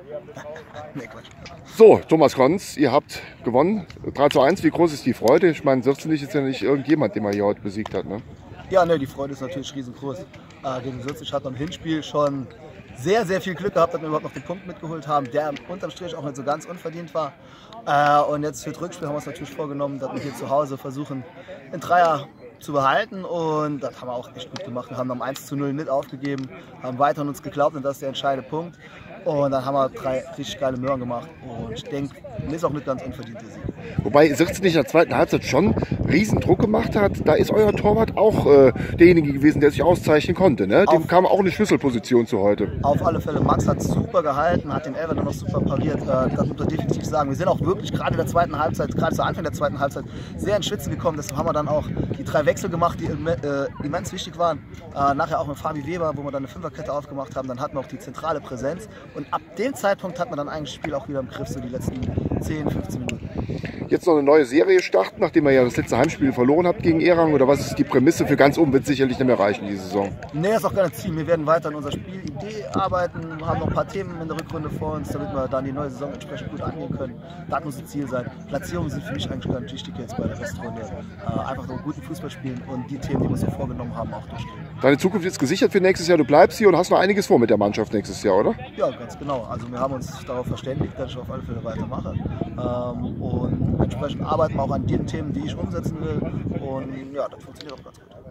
Nee, Quatsch. So, Thomas Konz, ihr habt gewonnen. 3:1, wie groß ist die Freude? Ich meine, Sürzenich ist ja nicht irgendjemand, den man hier heute besiegt hat, ne? Ja, ne, die Freude ist natürlich riesengroß. Gegen Sürzenich hat man im Hinspiel schon sehr, sehr viel Glück gehabt, dass wir überhaupt noch den Punkt mitgeholt haben, der unterm Strich auch nicht so ganz unverdient war. Und jetzt für das Rückspiel haben wir uns natürlich vorgenommen, dass wir hier zu Hause versuchen, den Dreier zu behalten, und das haben wir auch echt gut gemacht. Wir haben am 1:0 nicht aufgegeben, haben weiter an uns geglaubt, und das ist der entscheidende Punkt. Und dann haben wir 3 richtig geile Möhren gemacht, und ich denke, das ist auch nicht ganz unverdient der Sieg. Wobei Sürzenich in der zweiten Halbzeit schon riesen Druck gemacht hat. Da ist euer Torwart auch derjenige gewesen, der sich auszeichnen konnte, ne? Dem kam auch eine Schlüsselposition zu heute. Auf alle Fälle, Max hat super gehalten, hat den Elfer dann noch super pariert, das muss man definitiv sagen. Wir sind auch wirklich gerade in der zweiten Halbzeit, gerade zu Anfang der zweiten Halbzeit, sehr ins Schwitzen gekommen. Deshalb haben wir dann auch die 3 Wechsel gemacht, die immens wichtig waren. Nachher auch mit Fabi Weber, wo wir dann eine Fünferkette aufgemacht haben, dann hatten wir auch die zentrale Präsenz. Und ab dem Zeitpunkt hat man dann eigentlich das Spiel auch wieder im Griff, so die letzten 10, 15 Minuten. Jetzt noch eine neue Serie starten, nachdem ihr ja das letzte Heimspiel verloren habt gegen Erang, oder was ist die Prämisse? Für ganz oben wird es sicherlich nicht mehr reichen diese Saison. Nee, ist auch gar nicht Ziel. Wir werden weiter an unserer Spielidee arbeiten, haben noch ein paar Themen in der Rückrunde vor uns, damit wir dann die neue Saison entsprechend gut angehen können. Das muss das Ziel sein. Platzierungen sind für mich eigentlich gar nicht wichtig jetzt bei der Westrunde. Einfach nur guten Fußball spielen und die Themen, die wir uns so vorgenommen haben, auch durchgehen. Deine Zukunft ist gesichert für nächstes Jahr. Du bleibst hier und hast noch einiges vor mit der Mannschaft nächstes Jahr, oder? Ja, ganz genau. Also wir haben uns darauf verständigt, dass ich auf alle Fälle weitermache. Und entsprechend arbeiten wir auch an den Themen, die ich umsetzen will. Und ja, das funktioniert auch ganz gut.